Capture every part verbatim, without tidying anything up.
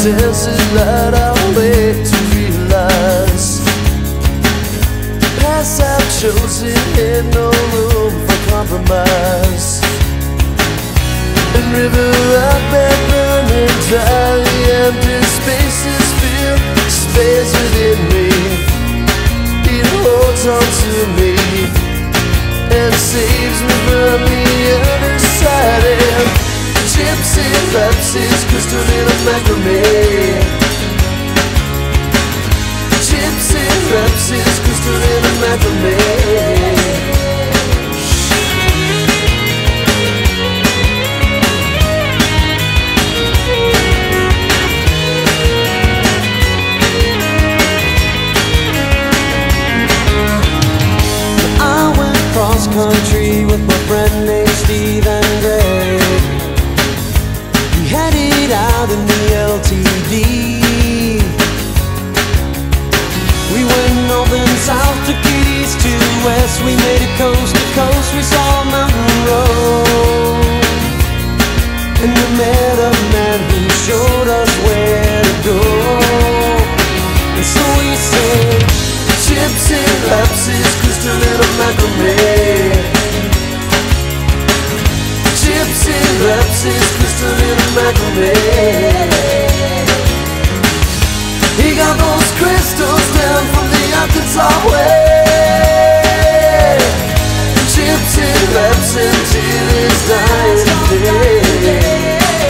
desert light, I'll wait to realize the path I've chosen had no room for compromise. And river I've been running dry, the empty spaces fill space within me. It holds on to me and saves me from the other side. And Gypsy wraps his crystal in a macrame. Gypsy wraps his crystal in a macrame. Country with my friend named Steve and Greg. We headed out in the L T D. We went north and south, took it east to west. We made it coast to coast, we saw Mountain Road. And we met a man who showed us where to go. And so we said, Gypsy wraps his crystal in a macrame. Gypsy wraps his crystal in a macrame. He got those crystals down from the Arkansas way. Gypsy wraps until his dying day.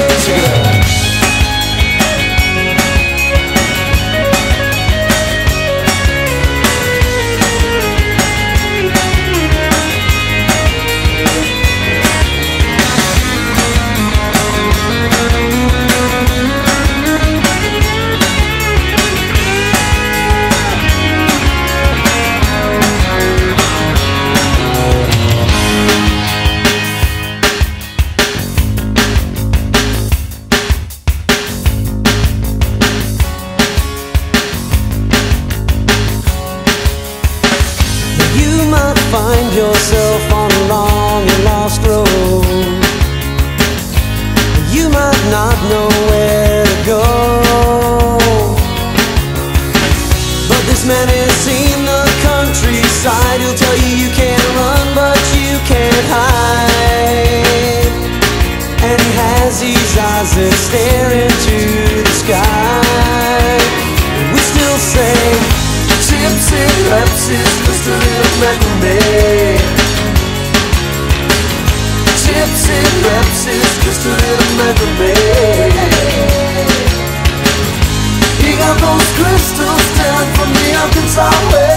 find yourself on a long and lost road. You might not know where to go, but this man has seen the countryside. He'll tell you you can't run, but you can't hide. And he has these eyes that stare into the sky. We still say, Gypsy wraps his crystal in a macrame. Gypsy wraps his crystal in a macrame. He got those crystals down from the Arkansas way.